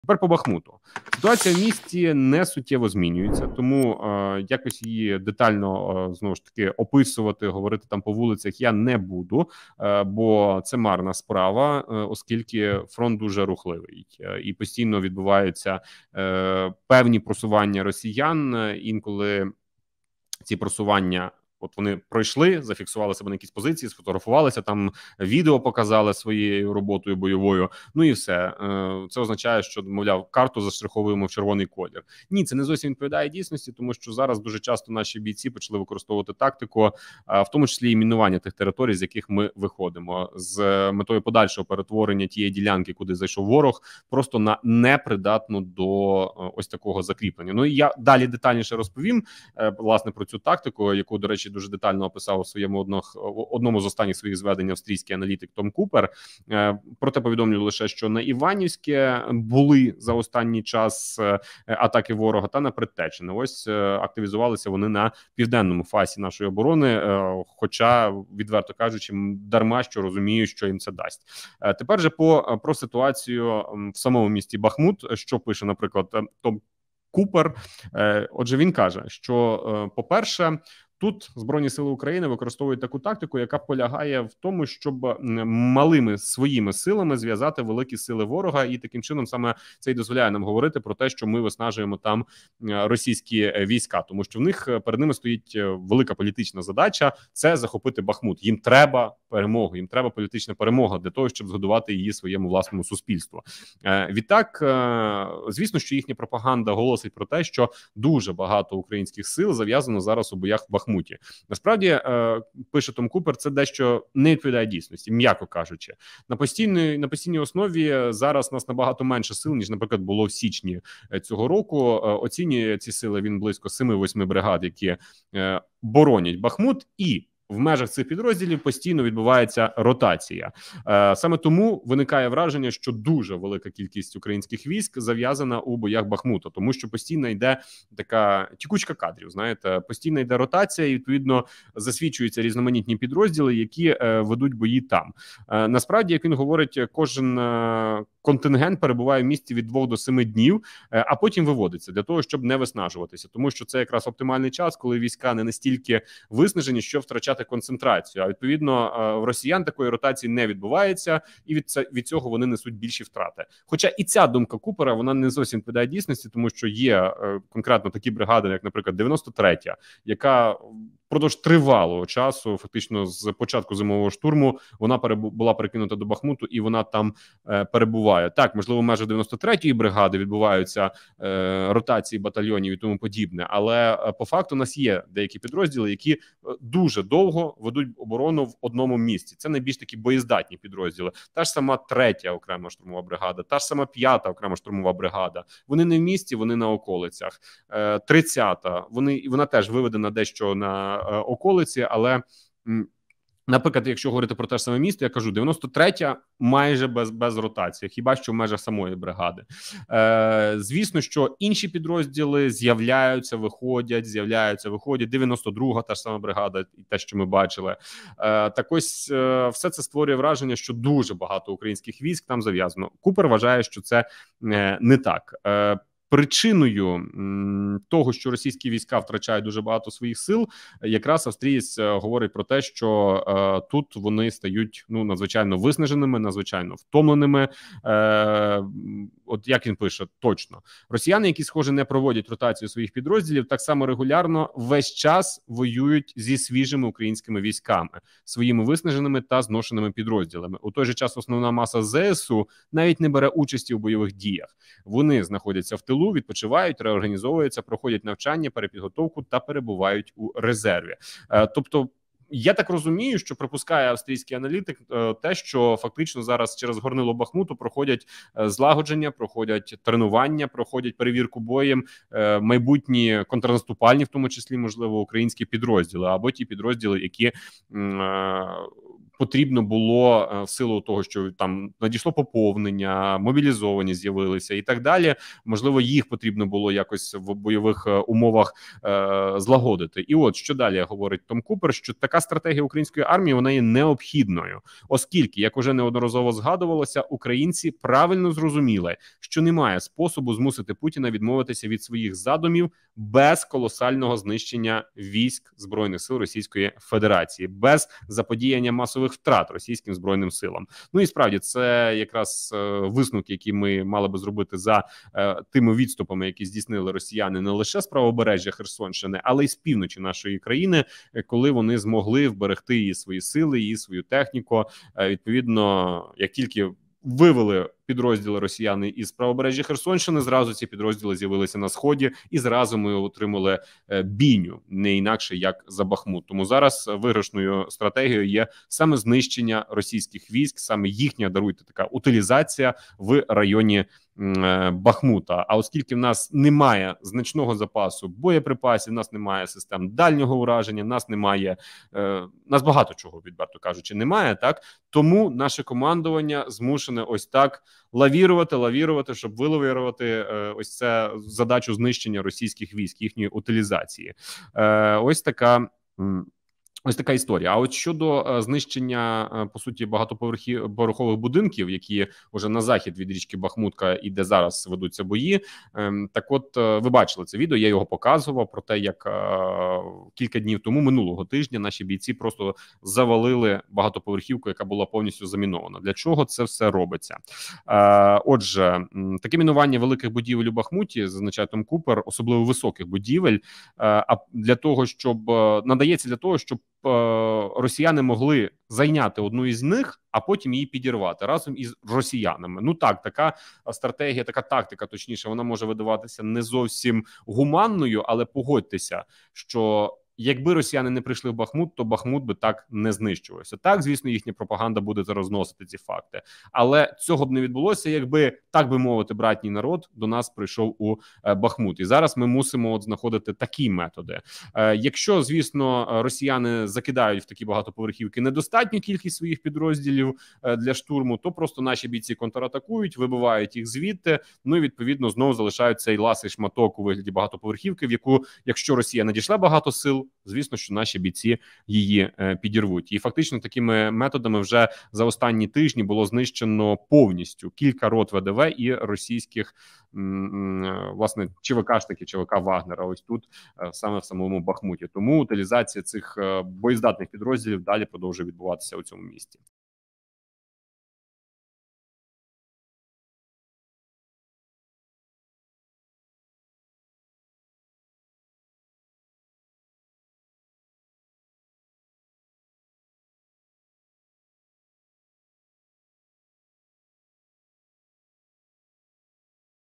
Тепер по Бахмуту. Ситуація в місті не суттєво змінюється, тому якось її детально, знову ж таки, описувати, говорити там по вулицях я не буду, бо це марна справа, оскільки фронт дуже рухливий і постійно відбуваються певні просування росіян, інколи ці просування вони пройшли, зафіксували себе на якісь позиції, сфотографувалися, там відео показали своєю роботою бойовою, ну і все. Це означає, що, мовляв, карту заштриховуємо в червоний колір. Ні, це не зовсім відповідає дійсності, тому що зараз дуже часто наші бійці почали використовувати тактику, в тому числі і мінування тих територій, з яких ми виходимо, з метою подальшого перетворення тієї ділянки, куди зайшов ворог, просто на непридатну до ось такого закріплення. Ну і я далі детальніше розповім, власне, про цю тактику, яку, до речі, дуже детально описав у своєму одному з останніх своїх зведень австрійський аналітик Том Купер. Проте повідомлю лише, що на Іванівське були за останній час атаки ворога та на Предтечене. Ось активізувалися вони на південному фасі нашої оборони, хоча, відверто кажучи, дарма що розумію, що їм це дасть. Тепер же про ситуацію в самому місті Бахмут, що пише, наприклад, Том Купер. Отже, він каже, що, по-перше, тут Збройні сили України використовують таку тактику, яка полягає в тому, щоб малими своїми силами зв'язати великі сили ворога, і таким чином саме це й дозволяє нам говорити про те, що ми виснажуємо там російські війська, тому що в них перед ними стоїть велика політична задача – це захопити Бахмут. Їм треба перемогу, їм треба політична перемога для того, щоб згодувати її своєму власному суспільству. Відтак, звісно, що їхня пропаганда голосить про те, що дуже багато українських сил зав'язано зараз у боях в Бахмуті. Насправді, пише Том Купер, це дещо не відповідає дійсності, м'яко кажучи. На постійній основі зараз нас набагато менше сил, ніж, наприклад, було в січні цього року. Оцінює ці сили він близько 7-8 бригад, які боронять Бахмут, і в межах цих підрозділів постійно відбувається ротація. Саме тому виникає враження, що дуже велика кількість українських військ зав'язана у боях Бахмута, тому що постійно йде така тікучка кадрів, знаєте, постійно йде ротація і, відповідно, засвідчуються різноманітні підрозділи, які ведуть бої там. Насправді, як він говорить, кожен контингент перебуває в місті від 2 до 7 днів, а потім виводиться для того, щоб не виснажуватися, тому що це якраз оптимальний час, коли війська не настільки виснажені, що втрачати концентрацію. А відповідно, в росіян такої ротації не відбувається, і від цього вони несуть більші втрати. Хоча і ця думка Купера, вона не зовсім відповідає дійсності, тому що є конкретно такі бригади, як, наприклад, 93-я, яка впродовж тривалого часу, фактично з початку зимового штурму, вона була перекинута до Бахмуту, і вона там перебуває. Так, можливо, в межах 93-ї бригади відбуваються ротації батальйонів і тому подібне, але по факту у нас є деякі підрозділи, які дуже довго ведуть оборону в одному місці. Це найбільш такі боєздатні підрозділи. Та ж сама 3-я окрема штурмова бригада, та ж сама 5-та окрема штурмова бригада. Вони не в місті, вони на околицях. 30-та, вона теж виведена дещо на околиці, але, наприклад, якщо говорити про те ж саме місто, я кажу, 93-я майже без ротації, хіба що в межах самої бригади. Звісно, що інші підрозділи з'являються, виходять. 92-га, та ж сама бригада, і те, що ми бачили. Так ось, все це створює враження, що дуже багато українських військ там зав'язано. Купер вважає, що це не так. Причиною того, що російські війська втрачають дуже багато своїх сил, якраз австрієць говорить про те, що тут вони стають надзвичайно виснаженими, надзвичайно втомленими. От як він пише, точно. Росіяни, які, схоже, не проводять ротацію своїх підрозділів, так само регулярно весь час воюють зі свіжими українськими військами, своїми виснаженими та зношеними підрозділами. У той же час основна маса ЗСУ навіть не бере участі у бойових діях. Вони знаходяться в тилу, відпочивають, реорганізовуються, проходять навчання, перепідготовку та перебувають у резерві. Тобто, я так розумію, що припускає австрійський аналітик те, що фактично зараз через горнило Бахмуту проходять злагодження, проходять тренування, проходять перевірку боєм майбутні контрнаступальні, в тому числі, можливо, українські підрозділи, або ті підрозділи, які потрібно було в силу того, що там надійшло поповнення, мобілізовані з'явилися і так далі. Можливо, їх потрібно було якось в бойових умовах злагодити. І от що далі говорить Том Купер, що така стратегія української армії вона є необхідною, оскільки, як уже неодноразово згадувалося, українці правильно зрозуміли, що немає способу змусити Путіна відмовитися від своїх задумів без колосального знищення військ Збройних сил Російської Федерації, без заподіяння масових втрат російським збройним силам. Ну і справді це якраз висновки, які ми мали би зробити за тими відступами, які здійснили росіяни не лише з правобережжя Херсонщини, але й з півночі нашої країни, коли вони змогли вберегти її свої сили, її свою техніку. Відповідно, як тільки вивели підрозділи росіяни із правобережжя Херсонщини, зразу ці підрозділи з'явилися на сході, і зразу ми отримали бійню, не інакше як за Бахмут. Тому зараз виграшною стратегією є саме знищення російських військ, саме їхня, даруйте, така утилізація в районі Бахмута. А оскільки в нас немає значного запасу боєприпасів, в нас немає систем дальнього ураження, нас немає, нас багато чого, відверто кажучи, немає, так? Тому наше командування змушене ось так лавірувати, щоб вилавірувати ось це задачу знищення російських військ, їхньої утилізації. Ось така історія. А от щодо знищення, по суті, багатоповерхових будинків, які вже на захід від річки Бахмутка і де зараз ведуться бої, так от ви бачили це відео, я його показував про те, як кілька днів тому, минулого тижня, наші бійці просто завалили багатоповерхівку, яка була повністю замінована. Для чого це все робиться? Отже, таке мінування великих будівель у Бахмуті, зазначає Том Купер, особливо високих будівель, для того, щоб надається для того, щоб росіяни могли зайняти одну із них, а потім її підірвати разом із росіянами. Ну так, така стратегія, така тактика, точніше, вона може видаватися не зовсім гуманною, але погодьтеся, що якби росіяни не прийшли в Бахмут, то Бахмут би так не знищувався. Так, звісно, їхня пропаганда буде розносити ці факти. Але цього б не відбулося, якби, так би мовити, братній народ до нас прийшов у Бахмут. І зараз ми мусимо знаходити такі методи. Якщо, звісно, росіяни закидають в такі багатоповерхівки недостатню кількість своїх підрозділів для штурму, то просто наші бійці контратакують, вибивають їх звідти, ну і, відповідно, знову залишають цей ласий шматок у вигляді багатоповерхівки, в яку, якщо Росія надійшла багато сил, звісно, що наші бійці її підірвуть. І фактично такими методами вже за останні тижні було знищено повністю кілька рот ВДВ і російських, власне, ЧВК-штиків, ЧВК Вагнера, ось тут, саме в самому Бахмуті. Тому утилізація цих боєздатних підрозділів далі продовжує відбуватися у цьому місті.